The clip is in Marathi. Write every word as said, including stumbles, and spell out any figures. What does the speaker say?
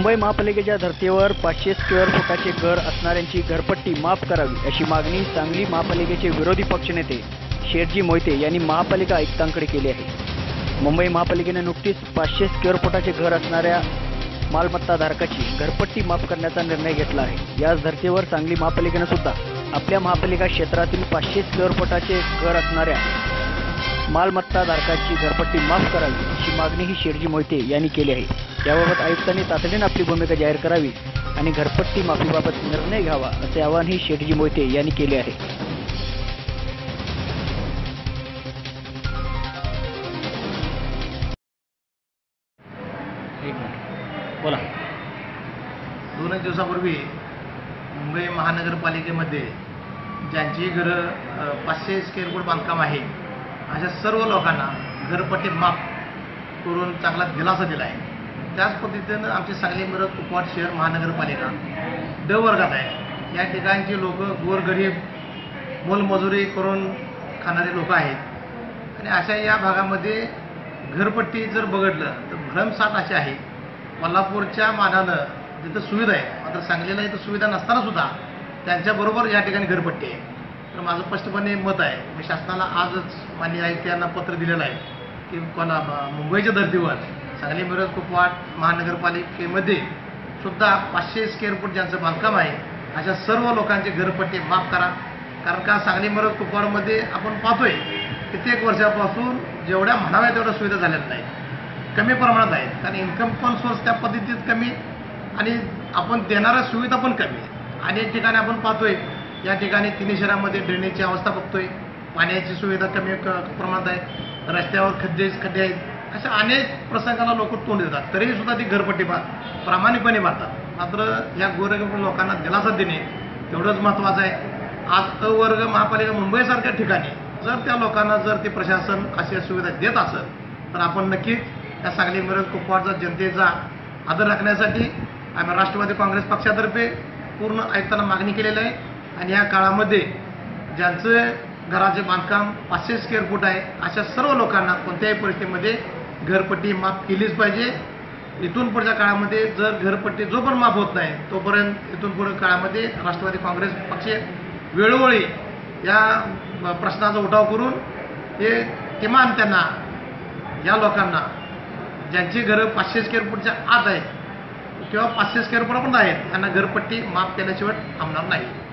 मुंबई महापालिकेच्या धर्तीवर पाचशे स्क्वेअर फुटाचे घर असणाऱ्यांची घरपट्टी माफ करावी अशी मागणी सांगली महापालिकेचे विरोधी पक्षनेते शेठजी मोहिते यांनी महापालिका आयुक्तांकडे केली आहे। मुंबई महापालिकेने नुकतीच पाचशे स्क्वेअर फुटाचे घर असणाऱ्या मालमत्ताधारकाची घरपट्टी माफ करण्याचा निर्णय घेतला आहे। याच धर्तीवर सांगली महापालिकेने सुद्धा आपल्या महापालिका क्षेत्रातील पाचशे स्क्वेअर फुटाचे घर असणाऱ्या मालमत्ताधारकाची घरपट्टी माफ करावी अशी मागणीही शेठजी मोहिते यांनी केली आहे। याबाबत आयुक्तांनी तातडीने आपली भूमिका जाहीर करावी आणि घरपट्टी माफीबाबत निर्णय घ्यावा असे आवाहनही शेठजी मोहिते यांनी केले आहे। एक मिनिट बोला। दोन दिवसापूर्वी मुंबई महानगरपालिकेमध्ये ज्यांची घरं पाचशे स्क्वेअर फूट बांधकाम आहे अशा सर्व लोकांना घरपट्टी माफ करून चांगला दिलासा दिला आहे। त्याच पद्धतीनं आमची सांगली मिरज कुपवाड शहर महानगरपालिका ड वर्गात आहे। या ठिकाणची लोक गोरगरीब मोलमजुरी करून खाणारे लोक आहेत आणि अशा या भागामध्ये घरपट्टी जर बघितलं तर भरमसाठ अशी आहे। कोल्हापूरच्या मानानं जिथं सुविधा आहे मात्र सांगलीला इथं सुविधा नसताना सुद्धा त्यांच्याबरोबर या ठिकाणी घरपट्टी आहे। तर माझं स्पष्टपणे मत आहे, मी शासनाला आजच माननीय आयुक्त यांना पत्र दिलेलं आहे की कोणा मुंबईच्या धर्तीवर सांगली मिरज कुपवाड महानगरपालिकेमध्ये सुद्धा पाचशे स्क्वेअर फूट ज्यांचं बांधकाम आहे अशा सर्व लोकांची घरपट्टी माफ करा। कारण का सांगली मिरज कुपवाडमध्ये आपण पाहतोय कित्येक वर्षापासून जेवढ्या म्हणाव्या तेवढ्या सुविधा झालेल्या नाहीत, कमी प्रमाणात आहेत। कारण इन्कम पण सोर्स त्या पद्धतीत कमी आणि आपण देणाऱ्या सुविधा पण कमी आहे। अनेक ठिकाणी आपण पाहतोय या ठिकाणी तिन्ही शहरामध्ये ड्रेनेजची अवस्था बघतोय, पाण्याची सुविधा कमी प्रमाणात आहे, रस्त्यावर खड्डे खड्डे आहेत। अशा अनेक प्रसंगाला लोक तोंड देतात तरीही सुद्धा ती घरपट्टी प्रामाणिकपणे भरतात। मात्र या गोरगरीब लोकांना दिलासा देणे तेवढंच महत्त्वाचं आहे। आज अ वर्ग महापालिका मुंबईसारख्या ठिकाणी जर त्या लोकांना जर ते प्रशासन अशा सुविधा देत असेल तर आपण नक्कीच त्या सांगली मिरज कुपवाडचा जनतेचा आदर राखण्यासाठी आम्ही राष्ट्रवादी काँग्रेस पक्षातर्फे पूर्ण आयुक्तांना मागणी केलेली आहे आणि या काळामध्ये ज्यांचं घराचे बांधकाम पाचशे स्क्वेअर फूट आहे अशा सर्व लोकांना कोणत्याही परिस्थितीमध्ये घरपट्टी माफ केलीच पाहिजे। इथून पुढच्या काळामध्ये जर घरपट्टी जो पण माफ होत नाही तोपर्यंत इथून पुढे काळामध्ये राष्ट्रवादी काँग्रेस पक्ष वेळोवेळी या प्रश्नाचा उठाव करून हे किमान त्यांना या लोकांना ज्यांची घरं पाचशे स्क्वेअर फूटच्या आत आहेत किंवा पाचशे स्क्वेअर फूटपर्यंत आहेत त्यांना घरपट्टी माफ केल्याशिवाय थांबणार नाही।